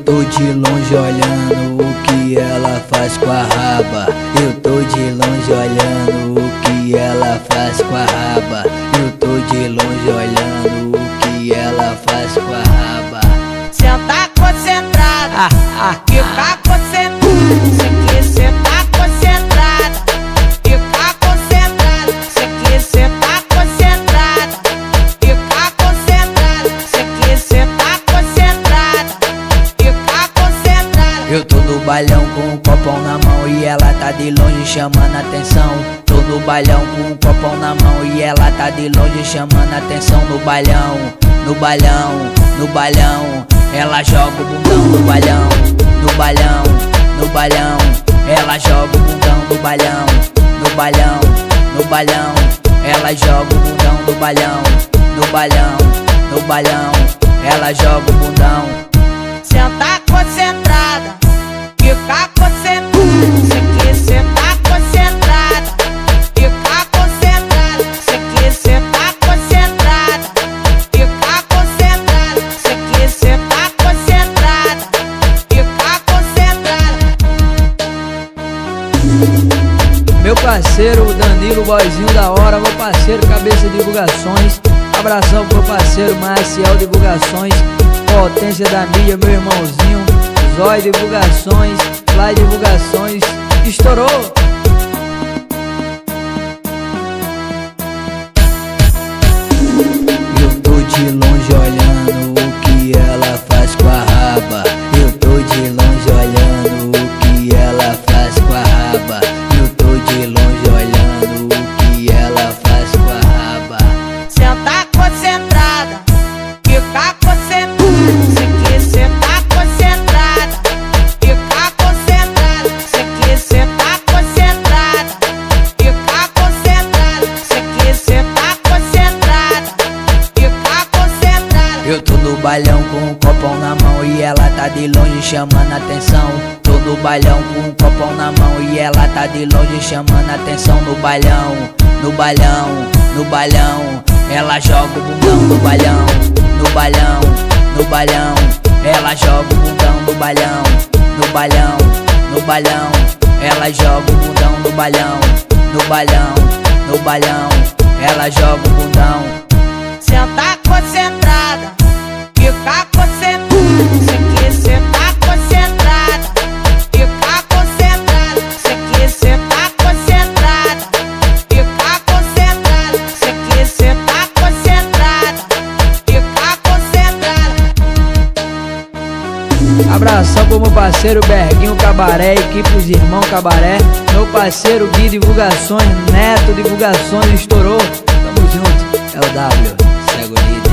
tô de longe olhando o que ela faz com a raba. Eu tô de longe olhando o que ela faz com a raba. Eu tô de longe olhando o que ela faz com a raba. Senta concentrada, fica concentrada. Cê que cê tá concentrada, fica concentrada. Cê que cê tá concentrada, fica concentrada. Cê que cê tá concentrada, fica concentrada. Eu tô no bailão com um copão na mão e ela tá de longe chamando atenção. Tô no bailão com um copão na mão e ela tá de longe chamando atenção. No bailão, no bailão, no bailão, ela joga o bundão no bailão. No bailão, no bailão, ela joga o bundão no bailão. No bailão, no bailão, ela joga o bundão no bailão. No bailão, no bailão, ela joga o bundão. Senta concentrada, fica concentrada. Cê que cê tá concentrada, fica concentrada. Cê que cê tá concentrada, fica concentrada. Cê que cê tá concentrada, fica concentrada. Meu parceiro Danilo, boyzinho da hora. Meu parceiro Cabeça Divulgações. Abração pro parceiro Marcial Divulgações. Potência da mídia, meu irmãozinho. Zói Divulgações, Fly Divulgações. Estourou! Eu tô de longe olhando o que ela faz com a raba. Eu tô de longe olhando o que ela faz com a raba. Eu tô de longe olhando o que ela faz com a raba. Senta concentrada, fica concentrada. Cê que cê tá concentrada, fica concentrada. Cê que cê tá concentrada, fica concentrada. Cê que cê tá concentrada, fica concentrada. Eu tô no bailão com um copão na mão e ela tá de longe chamando atenção. Tô no bailão com um copão na mão e ela tá de longe chamando atenção. No bailão, no bailão, no bailão, ela joga o bundão no bailão. No bailão, no bailão, ela joga o bundão no bailão. No bailão, no bailão, ela joga o bundão no bailão. No bailão, no bailão, ela joga o bundão. Senta concentrada, fica concentrada. Cê que cê tá concentrada, fica concentrada. Cê que cê tá concentrada, fica concentrada. Cê que cê tá concentrada, fica concentrada. Abração pro meu parceiro Berguinho Cabaré, equipe dos Irmão Cabaré. Meu parceiro Gui Divulgações, Neto Divulgações. Estourou, tamo junto, é o W, cego líder.